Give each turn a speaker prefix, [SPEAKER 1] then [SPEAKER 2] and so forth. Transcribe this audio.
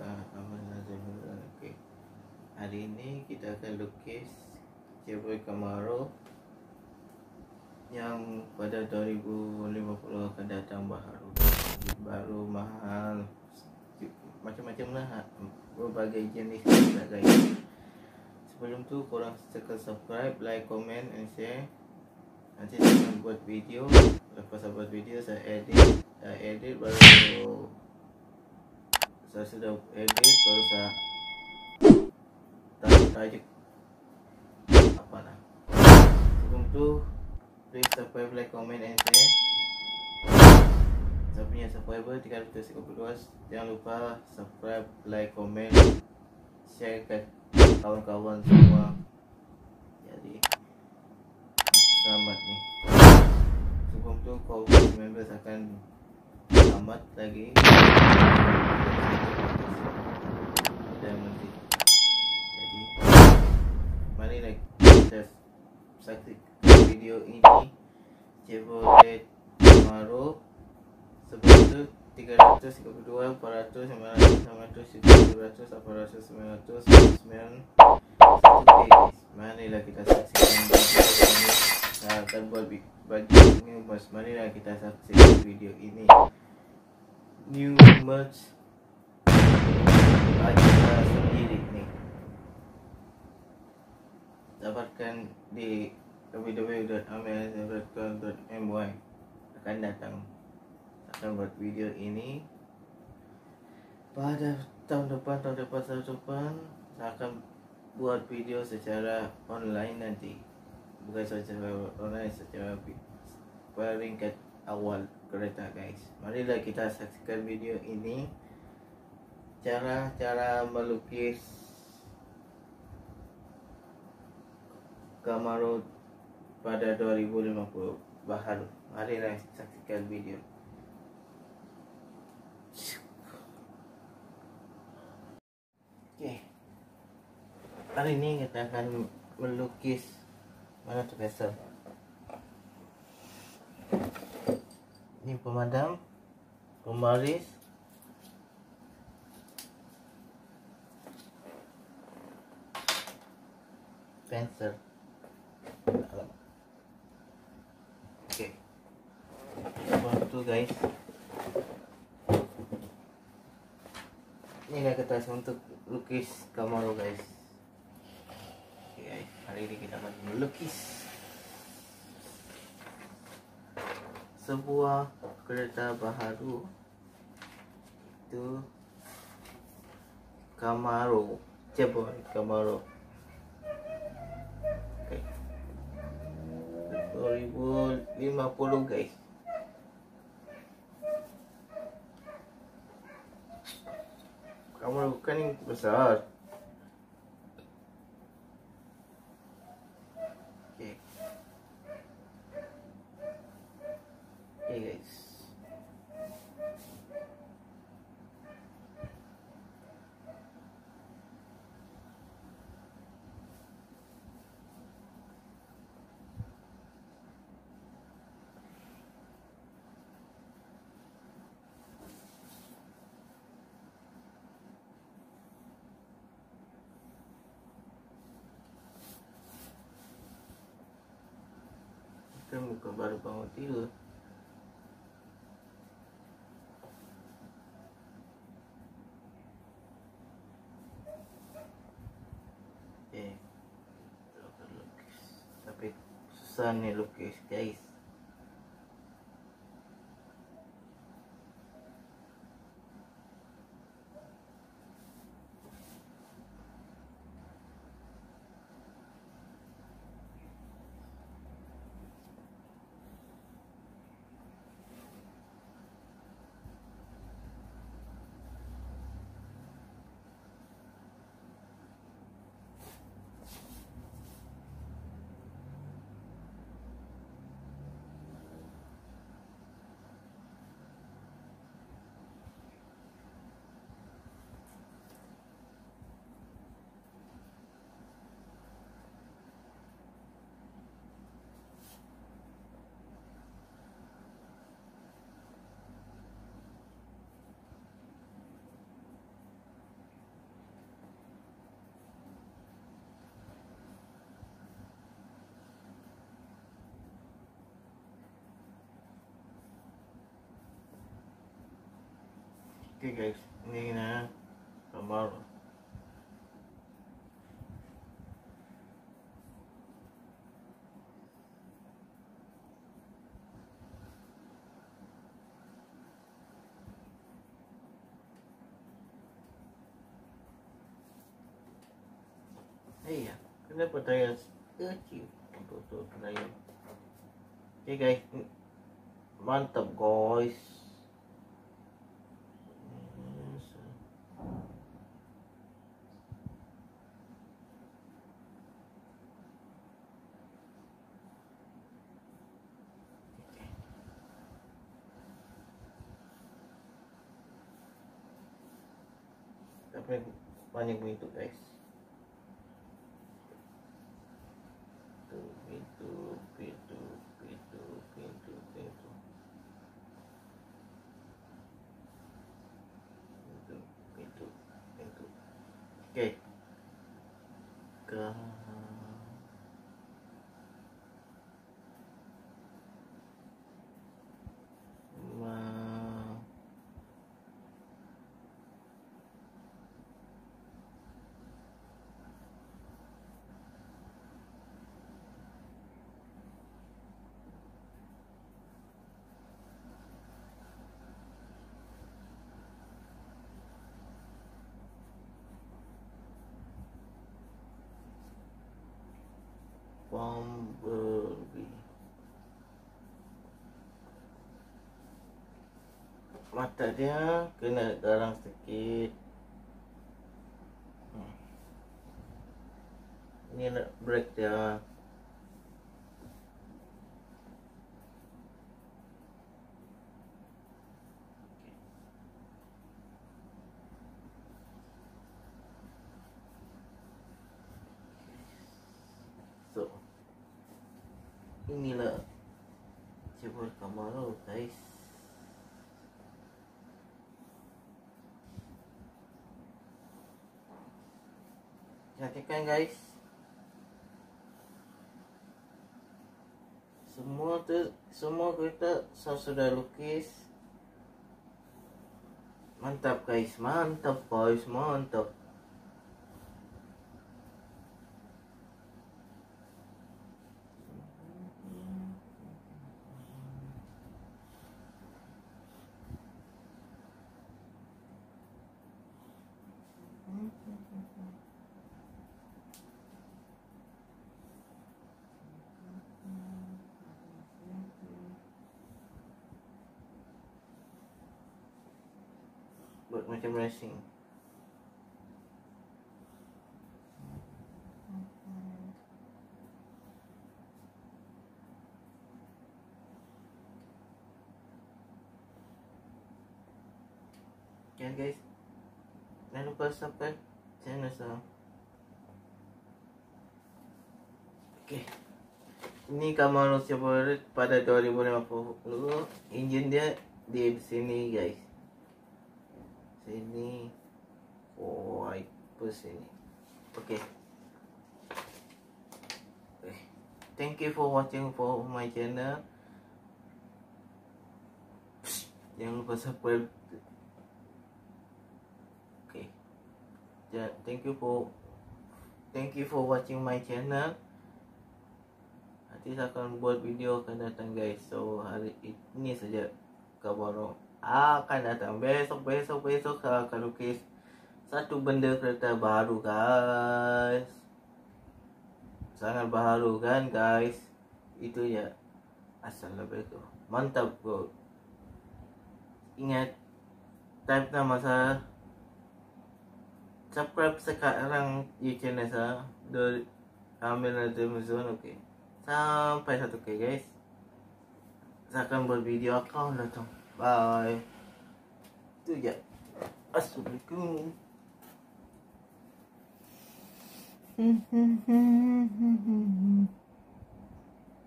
[SPEAKER 1] Ahmad Nazim. Okay. Hari ini kita akan lukis Chevrolet Camaro yang pada 2050 akan datang baru mahal, macam-macam lah, berbagai jenis juga guys. Sebelum tu korang tekan subscribe, like, comment and share. Nanti saya akan buat video. Lepas saya buat video, saya edit baru saya sudah edit baru saya tajuk apa lah. Sebelum tu please subscribe, like, comment and share. Saya punya subscriber 332. Jangan lupa subscribe, like, comment, share ke kawan-kawan semua. Jadi selamat nih. Sebelum tu COVID-19 members akan selamat lagi dan nanti. Jadi marilah kita saksikan video ini Chevrolet Camaro. Sebelum tu 332, 400, 900, 900, 700, 800, 900, 900. Marilah kita saksikan video ini. Saya akan buat baju new merch. Marilah kita saksikan video ini. New merch kita sendiri nih. Dapatkan di www.amazon.com.my. akan datang. Akan buat video ini pada tahun depan saya akan buat video secara online nanti. Bukan secara online, secara peringkat awal kereta guys. Marilah kita saksikan video ini. Cara melukis Camaro pada 2050 baharu. Marilah saksikan video. Okay. Hari ini kita akan melukis mana tu biasa. Ini pemadam, pembaris, pensel. Okay. Itu guys. Inilah kertas untuk lukis Camaro guys. Okay guys, hari ini kita akan melukis sebuah kereta baharu. Itu Camaro, Chevrolet Camaro. Okay. 2050 guys. Camaro bukan yang besar. Okay. Okay guys. Kan bukan baru bangun tidur. Lukis. Tapi susah nih lukis guys. Oke guys, ini nah gambar. Iya, kenapa saya kecil untuk saya? Oke guys, mantap guys. Tapi banyak begitu guys. Pintu. Oke. Ke Bumblebee. Mata dia kena garang sedikit. Ini nak break dia. So, inilah cebol Camaro guys. Cantik kan guys? Semua kita sudah lukis. Mantap guys, mantap. Buat macam racing. Ya guys, jangan lupa subscribe channel saya. Oke, ini Camaro Chevrolet pada 2050. Engine dia di sini guys, sini wiper sini. Oke. Thank you for watching for my channel. Jangan lupa subscribe. Thank you for watching my channel. Nanti saya akan buat video akan datang guys. So hari ini saja Camaro akan datang. Besok saya akan lukis satu benda kereta baru guys. Sangat baru kan guys. Itu ya. Assalamualaikum. Mantap bro. Ingat, type nama saya. Subscribe sekarang di channel saya. Ambil nanti musuh. Oke. Sampai 1K guys. Saya akan buat video akan datang. Bye. Itu ya. Assalamualaikum.